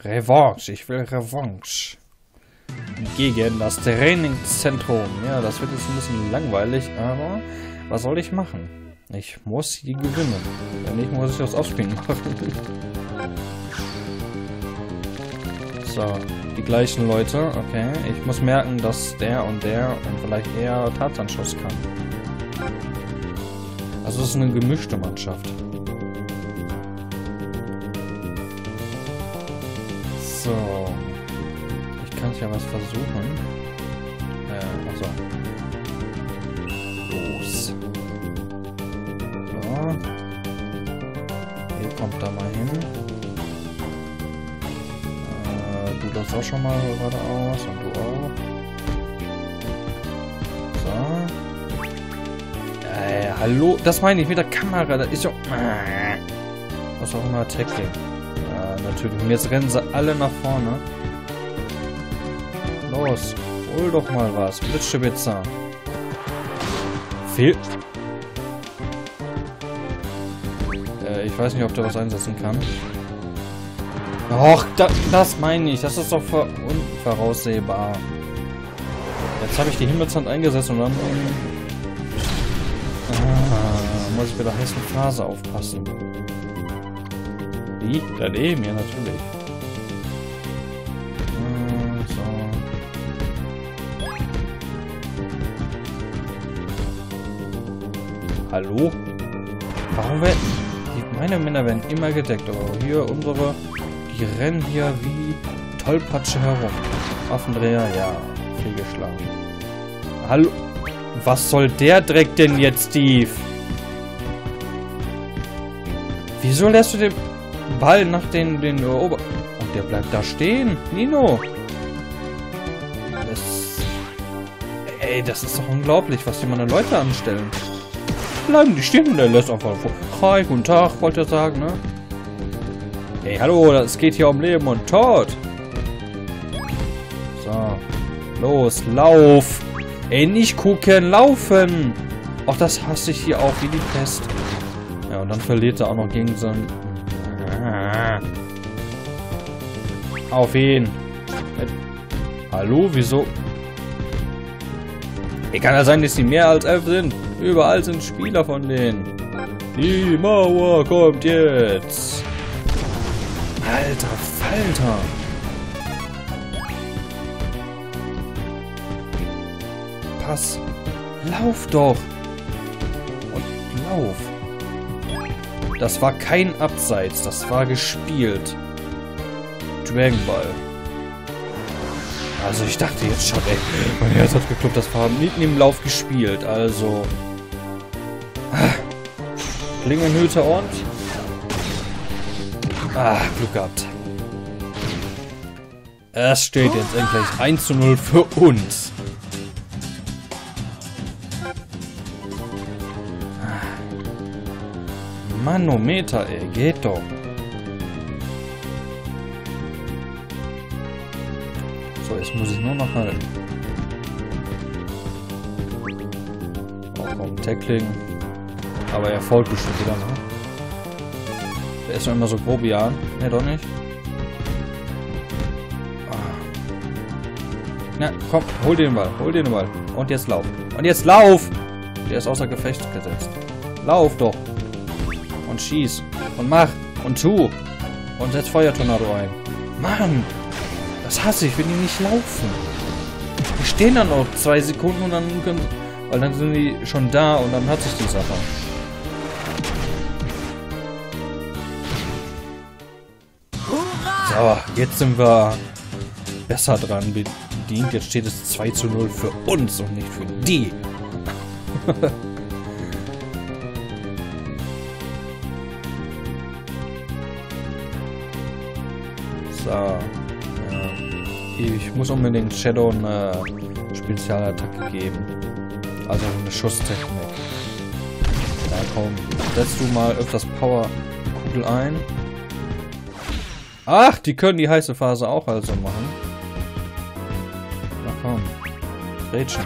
Revanche. Ich will Revanche. Gegen das Trainingszentrum. Ja, das wird jetzt ein bisschen langweilig, aber was soll ich machen? Ich muss hier gewinnen. Wenn nicht, muss ich das Aufspielen machen. So, die gleichen Leute. Okay, ich muss merken, dass der und vielleicht eher Tarzan-Schuss kann. Also es ist eine gemischte Mannschaft. So. Ich kann ja was versuchen. Also. Los. So. Hier kommt da mal hin. Du läufst auch schon mal geradeaus und du auch. So. Hallo? Das meine ich mit der Kamera. Das ist so. Was auch immer Tackling. Ja, natürlich. Und jetzt rennen sie alle nach vorne. Los, hol doch mal was. Blitzschewitzer. Fehlt. Ich weiß nicht, ob der was einsetzen kann. Och, das meine ich. Das ist doch unvoraussehbar. Jetzt habe ich die Himmelshand eingesetzt und dann muss ich bei der heißen Phase aufpassen. Wie? Daneben? Ja, natürlich. Hallo? Warum werden... Meine Männer werden immer gedeckt, aber hier unsere... Die rennen hier wie Tollpatsche herum. Waffendreher, ja. Fehlgeschlagen. Hallo? Was soll der Dreck denn jetzt, Steve? Wieso lässt du den Ball nach den Ober... Und der bleibt da stehen. Nino! Ey, das ist doch unglaublich, was die meine Leute anstellen. Bleiben die stehen, der lässt einfach vor. Hi, guten Tag, wollte er sagen, ne? Hey, hallo, es geht hier um Leben und Tod. So. Los, lauf. Ey, nicht gucken, laufen. Ach, das hasse ich hier auch wie die Pest. Ja, und dann verliert er auch noch gegen so einen... Auf ihn. Hallo, wieso? Ey, kann ja sein, dass die mehr als 11 sind. Überall sind Spieler von denen. Die Mauer kommt jetzt. Alter Falter. Pass. Lauf doch. Und lauf. Das war kein Abseits. Das war gespielt. Dragon Ball. Also ich dachte jetzt schon, ey. Mein Herz hat geklopft. Das war mitten im Lauf gespielt. Also... Klingenhüter und... Glück gehabt. Es steht jetzt endlich 1:0 für uns. Manometer, ey, geht doch. So, jetzt muss ich nur noch halten. Oh, komm, Tackling. Aber er fault bestimmt wieder, ne? Der ist doch immer so grob wie an. Ne, doch nicht. Na, komm, hol den Ball. Und jetzt lauf. Der ist außer Gefecht gesetzt. Lauf doch. Und schieß. Und mach. Und tu. Und setz Feuertornado ein. Mann. Das hasse ich, wenn die nicht laufen. Die stehen dann noch 2 Sekunden und dann können... Weil dann sind die schon da und dann hat sich die Sache. So, jetzt sind wir besser dran bedient. Jetzt steht es 2:0 für uns und nicht für die. So. Ich muss unbedingt Shadow eine Spezialattacke geben. Also eine Schusstechnik. Ja, komm. Setzt du mal öfters Power-Kugel ein. Ach, die können die heiße Phase auch also machen. Na komm. Rätschen.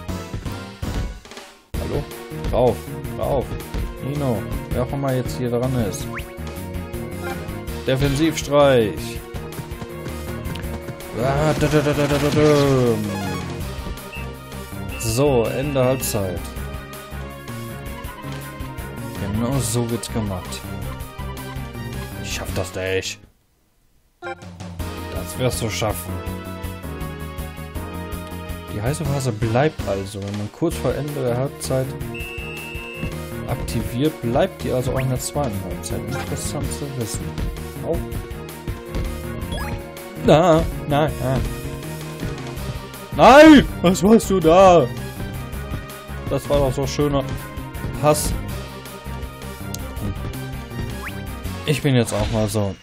Hallo? Drauf. Nino. Wer auch immer jetzt hier dran ist. Defensivstreich. So, Ende Halbzeit. Genau so wird's gemacht. Ich schaff das nicht. Das wirst du schaffen. Die heiße Phase bleibt also. Wenn man kurz vor Ende der Halbzeit aktiviert, bleibt die also auch in der zweiten Halbzeit. Interessant zu wissen. Auch. Nein! Was warst du da? Das war doch so schöner Hass. Ich bin jetzt auch mal so.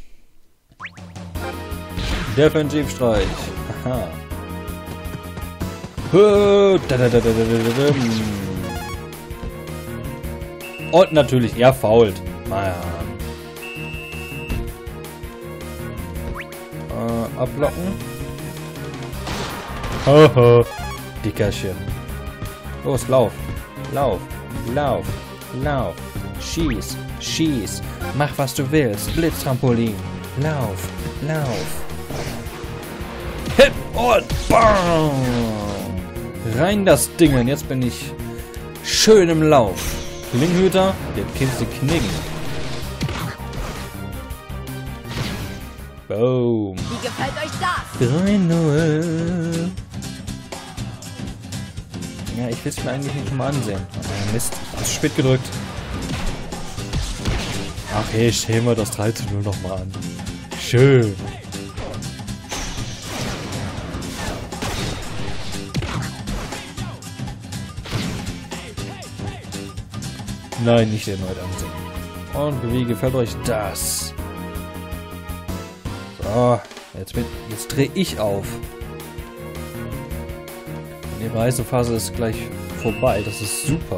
Defensivstreich. Aha. Und natürlich, er fault. Naja. Ablocken. Haha. Dickerchen. Los, lauf. Lauf. Lauf. Lauf. Schieß. Schieß. Mach, was du willst. Blitztrampolin. Lauf. Lauf. Hit und BAM! Rein das Ding. Und jetzt bin ich schön im Lauf. Klingenhüter, der Kiste knicken. Boom. Wie gefällt euch das? 3-0. Ja, ich will es mir eigentlich nicht mal ansehen. Oh, Mist, ich hab's spät gedrückt. Ach hey, stellen wir das 3-0 nochmal an. Schön. Nein, nicht erneut ansehen. Und wie gefällt euch das? So, jetzt drehe ich auf. Und die Reisephase ist gleich vorbei. Das ist super.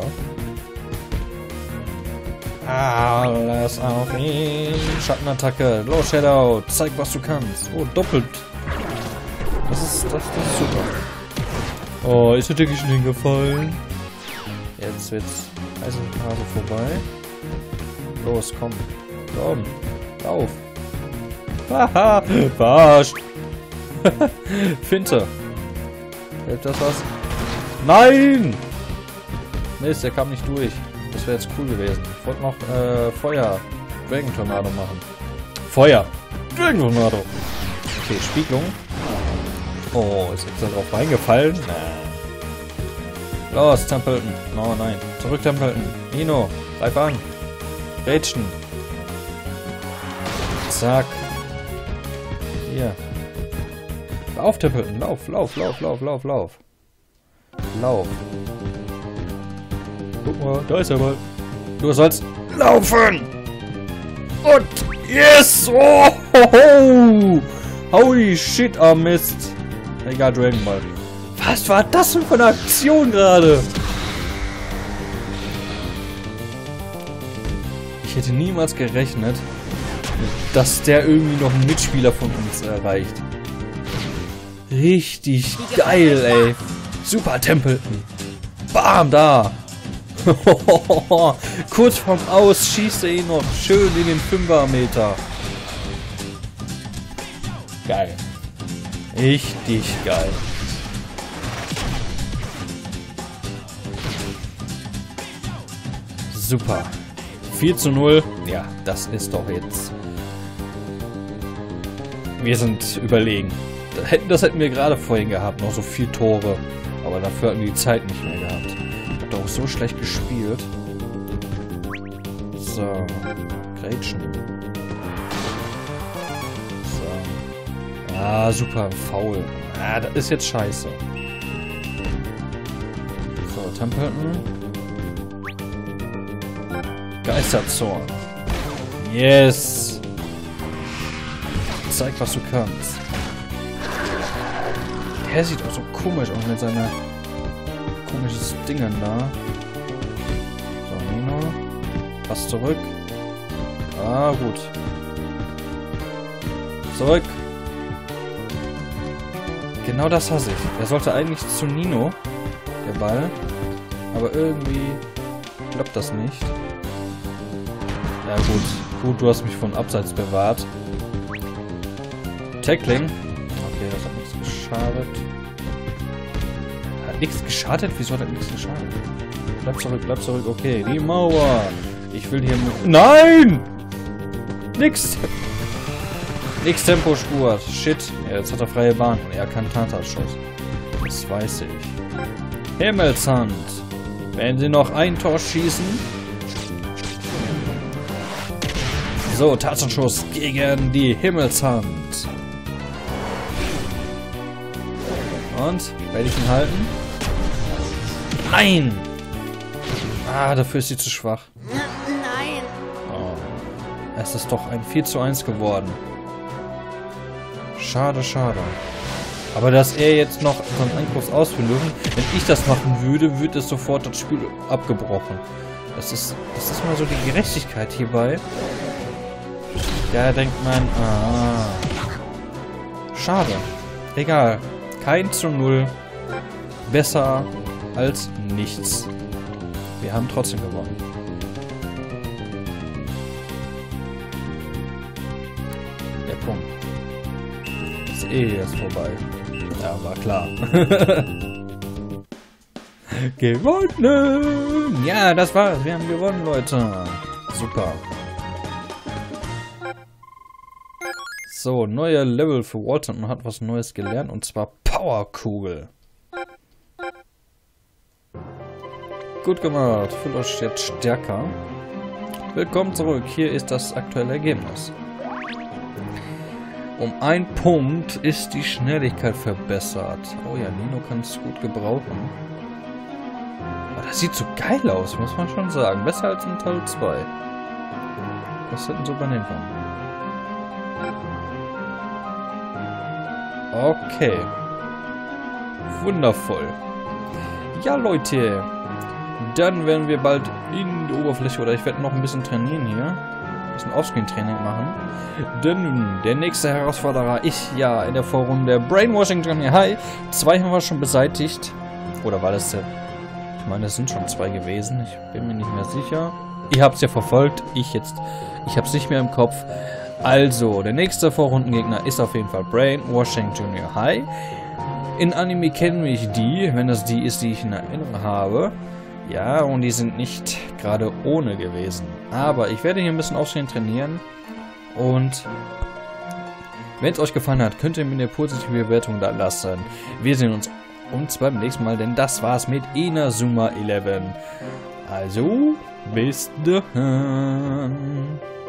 Alles auf ihn. Schattenattacke. Los, Shadow. Zeig, was du kannst. Oh, doppelt. Das ist super. Oh, ist der Dicke schon hingefallen? Jetzt wird's Eisenphase vorbei. Los, komm. Komm. Lauf. Haha. Verarscht. Finte. Hilft das was? Nein! Mist, der kam nicht durch. Das wäre jetzt cool gewesen. Ich wollte noch Feuer. Dragon Tornado machen. Feuer. Dragon Tornado. Okay, Spiegelung. Oh, ist jetzt darauf reingefallen? Los, Templeton. Oh nein. Zurück, Templeton. Nino, greif an. Rätschen. Zack. Hier. Lauf, Templeton. Lauf, lauf, lauf, lauf, lauf, lauf. Lauf. Guck mal, da ist er mal. Du sollst laufen! Und yes! Oh! Ho, ho. Holy shit, oh Mist. Egal, Dragon Ball. Was war das denn für eine Aktion gerade? Ich hätte niemals gerechnet, dass der irgendwie noch einen Mitspieler von uns erreicht. Richtig geil, ey. Super Templeton. Bam, da. Kurz vorm Aus schießt er ihn noch schön in den 5er-Meter. Geil. Richtig geil. Super. 4:0. Ja, das ist doch jetzt... Wir sind überlegen. Das hätten wir gerade vorhin gehabt. Noch so viel Tore. Aber dafür hatten wir die Zeit nicht mehr gehabt. Ich hab doch auch so schlecht gespielt. So. Grätschen. So. Ah, super. Foul. Ah, das ist jetzt scheiße. So, Templeton. Geisterzorn. Yes. Zeig, was du kannst. Der sieht auch so komisch aus mit seiner komisches Dingen da. So, Nino. Pass zurück. Ah, gut. Zurück. Genau das hasse ich. Er sollte eigentlich zu Nino, der Ball. Aber irgendwie klappt das nicht. Ja gut. Gut, du hast mich von Abseits bewahrt. Tackling. Okay, Okay, das hat nichts geschadet. Hat nichts geschadet? Wieso hat das nichts geschadet? Bleib zurück. Okay, die Mauer. Ich will hier... Nein! Nix! Nix Tempospur. Shit. Ja, jetzt hat er freie Bahn und er kann Tata-Schuss. Das weiß ich. Himmelshand. Wenn sie noch ein Tor schießen... So, Tatsenschuss gegen die Himmelshand. Und? Werde ich ihn halten? Nein! Ah, dafür ist sie zu schwach. Nein. Oh. Es ist doch ein 4:1 geworden. Schade, schade. Aber dass er jetzt noch so einen Angriff ausführen dürfen, wenn ich das machen würde, würde es sofort das Spiel abgebrochen. Das ist mal so die Gerechtigkeit hierbei. Da denkt man, schade. Egal. Kein 0. Besser als nichts. Wir haben trotzdem gewonnen. Der Punkt. Ist jetzt vorbei. Ja, war klar. Gewonnen! Ja, das war's. Wir haben gewonnen, Leute. Super. So, neue Level für Walter und hat was Neues gelernt, und zwar Powerkugel. Gut gemacht, fühlt euch jetzt stärker. Willkommen zurück, hier ist das aktuelle Ergebnis. Um 1 Punkt ist die Schnelligkeit verbessert. Oh ja, Nino kann es gut gebrauchen. Aber das sieht so geil aus, muss man schon sagen. Besser als in Teil 2. Das hätten sie übernehmen können. Okay. Wundervoll. Ja, Leute. Dann werden wir bald in die Oberfläche, oder ich werde noch ein bisschen trainieren hier. Ein bisschen Offscreen-Training machen. Denn der nächste Herausforderer ist ja in der Vorrunde Brainwashing Junior High. 2 haben wir schon beseitigt. Oder war das der... Ich meine, das sind schon 2 gewesen. Ich bin mir nicht mehr sicher. Ihr habt es ja verfolgt. Ich habe es nicht mehr im Kopf. Also, der nächste Vorrundengegner ist auf jeden Fall Brainwashing Junior High. In Anime kennen mich die, wenn das die ist, die ich in Erinnerung habe. Ja, und die sind nicht gerade ohne gewesen. Aber ich werde hier ein bisschen Aufstehen trainieren. Und wenn es euch gefallen hat, könnt ihr mir eine positive Bewertung da lassen. Wir sehen uns beim nächsten Mal, denn das war's mit Inazuma 11. Also, bis dann.